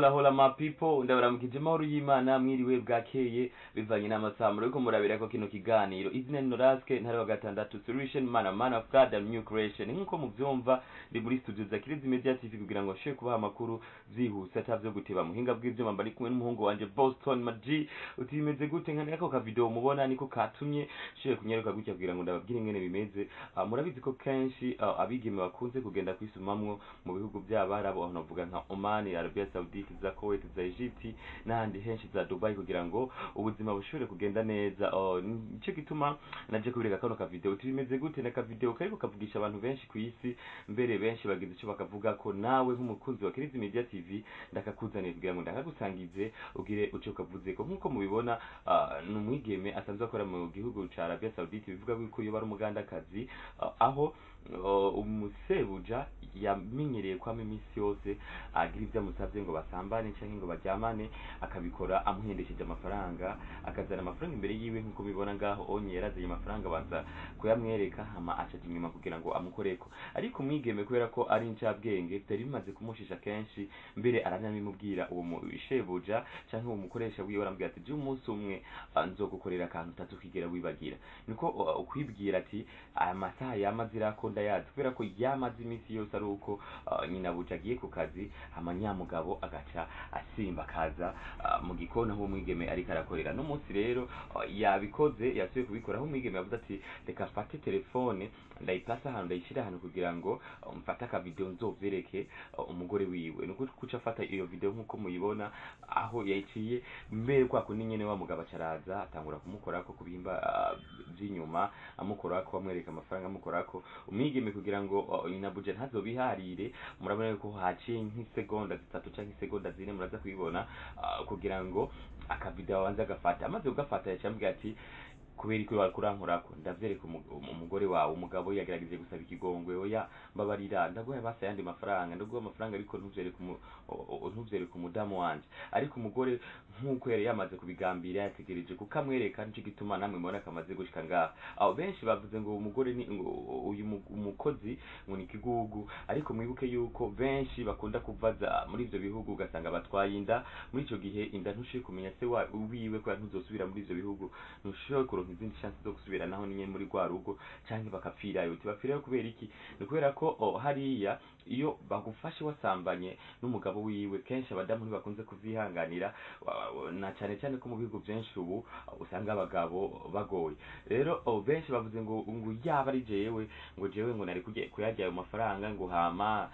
hola my people, ndabaramukije mahoro y'Imana mwiriwe bwakeye bivanye n'amasaha ariko murabira ko kino kiganiro izina ni Noraske ntari wa gatandatu solution man of God and new creation nkuko muvyumva ndi muri studio za Kirizi Media TV kugira ngo share kubaha amakuru zihuse atavyo guteba muhinga bw'ivyo mbari kumwe n'umuhungu wanje Boston Maji utimeze gute nkane ako ka video mubona niko katumye share kunyeruka gutya kugira ngo ndababwire ingene bimeze murabizi ko kenshi abigeme bakunze kugenda kwisumamwo mu bihugu by'Abarabu aho navuga nka Oman, Arabia Saudite, za Kuwait, za Egypt n'ahandi henshi za Dubai kugira ngo ubuzima bushobore kugenda neza. Nico gituma naje kubireka kano ka video tubimeze gute na ka video kariko kavugisha abantu benshi ku isi mbere benshi bagize ico bakavuga ko nawe nk'umukunzi wa Kirizi Media TV ndakakuzaniye kugira ngo ndakagusangize ugire uco kavuze ko nkuko mubibona n'umwigeme asanzwe akora mu gihugu ca Arabia Saudite bivuga ko iyo bari umugandakazi aho umusebuja yamenyereye kwa imisi yose agira ivyo amusavye ngo basambane canke ngo baryamane akabikora amuhendesheje amafaranga akazana amafaranga imbere yiwe nkuko bibona ngaho onye yarazanye amafaranga baza kuyamwereka hama acaje inyuma kugira ngo amukoreko ariko umwigeme kubera ko ari incabwenge byari bimaze kumushisha kenshi mbere aranamimubwira uwo mushebuja canke uwo mukoresha wiwe arambwira ati je umunsi umwe nzogukorera akantu utazukigera wibagira niko ukwibwira ati aya masaha yamazira ko ndayazi kubera ko yamaze imisi yose ari uko nyina buja agiye ku kazi amanyamugabo agaca asimba kaza mu gikona aho umwigeme ariko arakorera no munsi rero yabikoze yasuye kubikora aho umwigeme yavuze ati reka mfate telefone ndayiplasa ahantu ndayishira ahantu kugira ngo mfate aka video nzovereke umugore wiwe nuko kuca afata iyo video nkuko muyibona aho yayiciye mbere kwa ko ninyene wa mugabo acaraza atangura kumukorako kubimba by'inyuma amukorako amwereka amafaranga amukorako umwigeme kugira ngo inabuja ntazobiharire murabona ko haciye nk'isegonda 3 canke isegonda 4 muraza kubibona kugira ngo aka video wanze agafata amaze ugafata yacambye ati kubera ko bakurankurako ndavyereka umugore wawe umugabo yagerageze gusaba ikigongwe oya mbabarira ndagoye basa yandi mafaranga ndagoye amafaranga ariko ntuvyereka umudamu wanje ariko umugore nkuko yari yamaze kubigambira yategereje kukamwereka nico gituma namwe mubona kamaze gushika ngaha aho benshi bavuze ngo umugore ni uyu umukozi ngo ni kigugu ariko mwibuke yuko benshi bakunda kuvaza muri ivyo bihugu ugasanga batwaye inda muri ico gihe inda ntushye kumenya se wiwe ko ntuzosubira muri ivyo bihugu ntushye izindi chance zo gusubira naho ninye muri gwa rugo canke bakapfirayo tibapfirayo kubera iki ni kubera ko hariya iyo bagufashe wasambanye n'umugabo wiwe kenshi abadamu ntibakunze kuvihanganira na cyane cyane ko mu bihugu byinshi ubu usanga abagabo bagoye rero benshi bavuze ngo yaba ari jewe ngo nari kuyajya ayo mafaranga ngo hama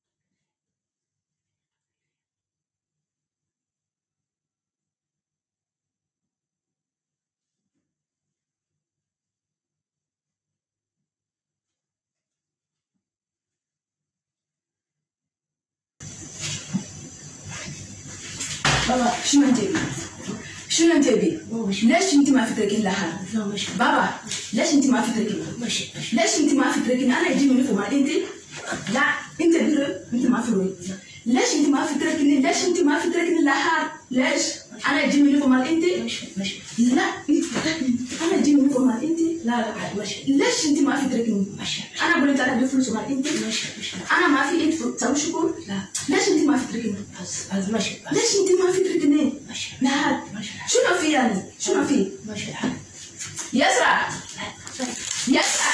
Baba, شنو انت بي؟ ليش انت ما في تركين لها؟ بابا ليش انت ما في تركين؟ ليش انت ما في تركين؟ انا يجي مني فما انت لا انت درو انت ما في روي ليش انت ما في تركين؟ ليش انت ما في تركين لها؟ ليش؟ انا يجي مني فما انت لا انا يجي مني فما انت لا ليش انت ما في تركين؟ انا اقول انت انا بفلوس ما انت انا ما في انت تسوي شكر ليش انت ما في تركين؟ ليش انت ما في تركين؟ لا شنو في يعني؟ شنو في؟ يسرع يسرع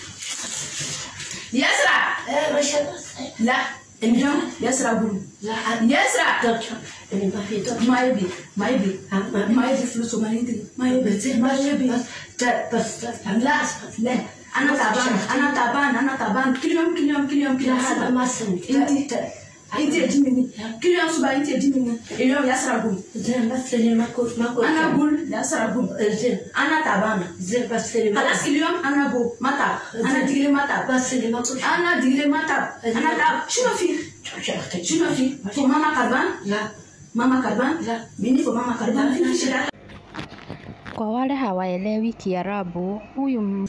يسرع لا اليوم يسرع قول يسرع ما يبي ما يبي فلوس وما يدري ما يبي بس لا انا تعبان كل يوم هذا ما سمعت انت يجيني كل يوم صباح انت يجيني اليوم يسرع قول زين بس ما اقول انا اقول يسرع قول زين انا تعبانه زين بس خلاص اليوم انا اقول ما تعب انا ديلي ما تعب بس اللي ما اقول انا ديلي ما تعب انا تعب شنو في ماما كربان لا mama karban la mimi kwa mama karban fi shida. Kwa wale hawaelewi Kiarabu, huyu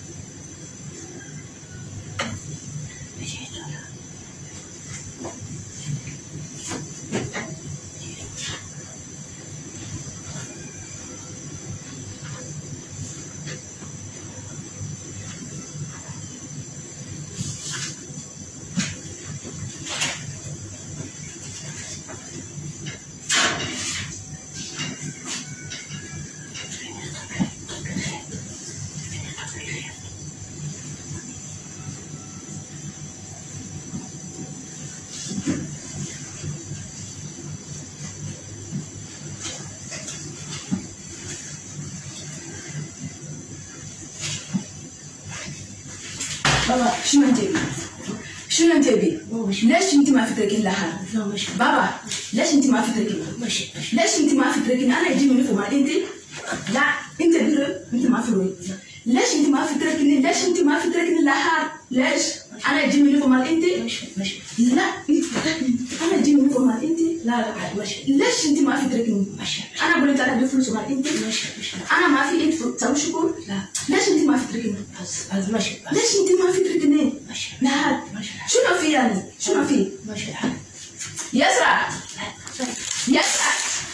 شنو انت بي؟ ليش انت ما في تركين لها؟ بابا ليش انت ما في تركين؟ ليش انت ما في تركين؟ انا يجيني يونيفورم انت؟ لا انت بيرو انت ما في روي. ليش انت ما في تركين؟ ليش انت ما في تركين لها؟ ليش؟ انا يجيني يونيفورم انت؟ لا انا يجيني يونيفورم انت؟ لا ليش انت ما في تركين؟ انا اقول انت انا بفلوس مال انت؟ انا ما في انت تسوي شكر؟ لا ليش انت ما في تركين؟ ليش انت ما في تركين؟ لا شنو في يعني؟ شنو في؟ يسرع يسرع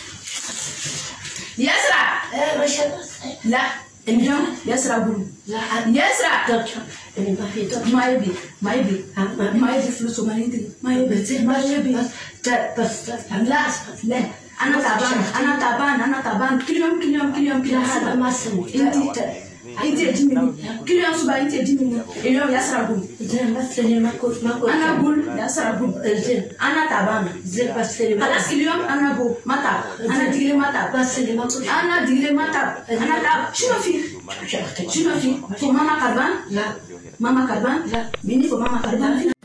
يسرع لا اليوم يسرع قول يسرع ما يبي فلوس وما يدري ما يبي بس لا انا تعبان كل يوم هذا ما سوي انت تجيني كل يوم صبح انت تجيني اليوم يسرع قول انا اقول يسرع قول انا تعبانه خلاص اليوم انا اقول ما تعب انا دقيقه ما تعب انا دقيقه ما تعب انا تعب شنو في ماما كربان لا ماما كربان لا بيني وماما كربان